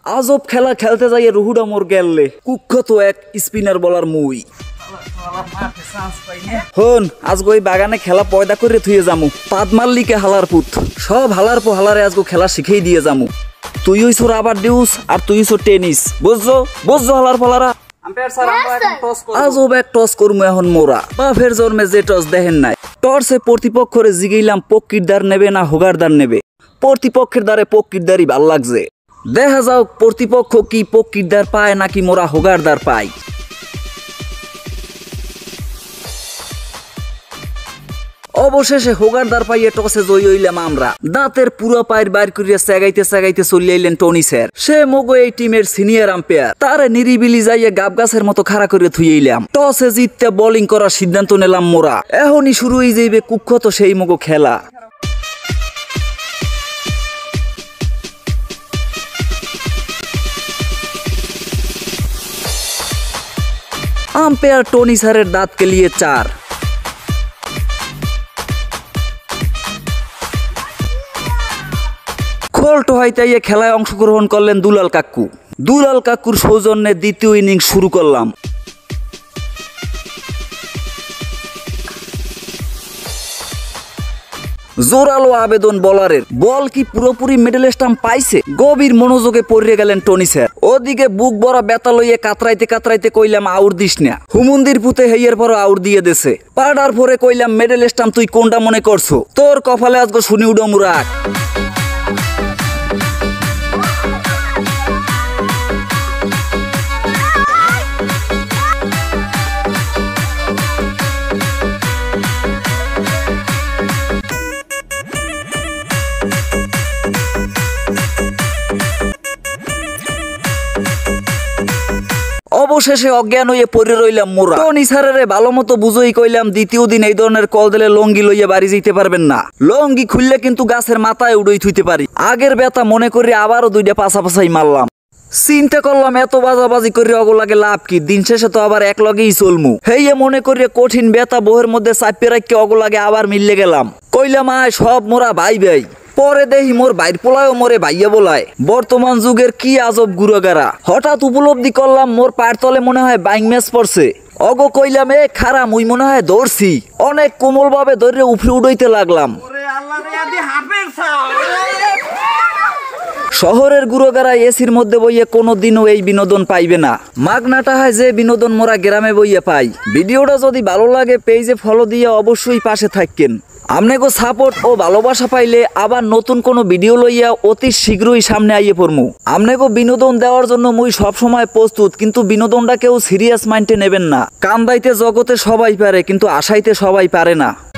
আজব খেলা খেলতে যাইয়ে রুহুডা মোর গেললে কুখ্যাত এক স্পিনার বলার মুই হন আজগো এই বাগানে খেলা পয়দা করে থুয়ে যামু পাদ মাল্লিকে হালার পুত সব হালার পো হালারে আজগো খেলা শিখেই দিয়ে যামু তুই হইছো রাবার ডিউস আর তুই হইছো টেনিস বুঝছো বুঝছো হালার ফলারা আজব এক টস করমু এখন মোরা বাফের জন্মে যে টস দেখেন নাই টর্চে প্রতিপক্ষরে জিগাইলাম পক্কিরদার নেবে না হোগারদার নেবে প্রতিপক্ষের দ্বারে পক্কিরদারই ভাল লাগছে দেখা যাও প্রতিপক্ষ কি পক্কিরদার পায় নাকি মোরা হোগারদার পাই অবশেষে হোগারদার পাইয়ে টসে জয়ী হইলাম আমরা দাঁতের পুরো পায়ের বাইর করিয়া সেগাইতে সেগাইতে চলে আইলেন টনি স্যার সে মগো এই টিমের সিনিয়র আম্পায়ার তারে নিরিবিলি যাইয়ে গাব গাছের মতো খাড়া করে থুইলাম টসে জিততে বোলিং করার সিদ্ধান্ত নিলাম মোরা এখনই শুরু হয়ে যাইবে কুখ্যাত সেই মগো খেলা আম্পায়ার টনি স্যারের দাঁত কেলিয়ে 4 খোলটো হইতাইয়ে খেলায় অংশগ্রহণ করলেন দুলাল কাকুর সৌজন্যে দ্বিতীয় ইনিংস শুরু করলাম জোরালো আবেদন বলারের বল কি পুরোপুরি মিডল স্টাম্প পাইছে গভীর মনোযোগে পড়ে গেলেন টনি স্যার ওদিকে বুক বড় ব্যথা লইয়ে কাতরাইতে কাতরাইতে কইলাম আউট দিস না হুমুন্দির পুতে হেইয়ের পর আউট দিয়ে দেছে পাড়ার পরে কইলাম মিডল স্টাম্প তুই কোনটা মনে করছো তোর কপালে আজকে শুনি উডো মুরাক অবশেষে অজ্ঞান হয়ে পড়ে রইলাম মোরা টনি স্যারের ভালো মতো বুঝই কইলাম দ্বিতীয় দিন এই ধরনের কল দিলে লঙ্গি লইয়া বাড়ি যেতে পারবেন না লঙ্গি খুললে কিন্তু গাছের মাথায় উড়ই থুইতে পারি আগের ব্যথা মনে করে আবারও 2টা পাশাপাশি মারলাম চিন্তা করলাম এত বাজাবাজি করে অগলাগে লাভ কি দিন শেষে তো আবার এক লগেই চলমু হেয়ে মনে করে কঠিন ব্যথা বহের মধ্যে চাপিয়ে রাখতে অগলাগে আবার মিললে গেলাম কইলাম আয় সব মোরা ভাই ভাই পরে দেখি মোর বাইর পোলায়ও মোরে ভাইয়া বলায় বর্তমান যুগের কি আজব গুরুগারা হঠাৎ উপলব্ধি করলাম মোর পায়ের তলে মনে হয় বাইং ম্যাচ পড়ছে অগো কইলাম এ খারা মুই মনে হয় দৌড়ছি অনেক কোমল ভাবে ধরে উফরে উড়াইতে লাগলাম শহরের গুরুগারা এসির মধ্যে বইয়ে কোনোদিনও এই বিনোদন পাইবে না মাগনাটা হয় যে বিনোদন মোরা গ্রামে বইয়ে পাই ভিডিওটা যদি ভালো লাগে পেজে ফলো দিয়ে অবশ্যই পাশে থাকেন আমনেগো সাপোর্ট ও ভালোবাসা পাইলে আবার নতুন কোনো ভিডিও লইয়া অতি শীঘ্রই সামনে আইয়ে পড়মু আমনেগো বিনোদন দেওয়ার জন্য মুই সব সময় প্রস্তুত কিন্তু বিনোদনটা কেউ সিরিয়াস মাইন্ডে নেবেন না কান্দাইতে জগতে সবাই পারে কিন্তু আশাইতে সবাই পারে না।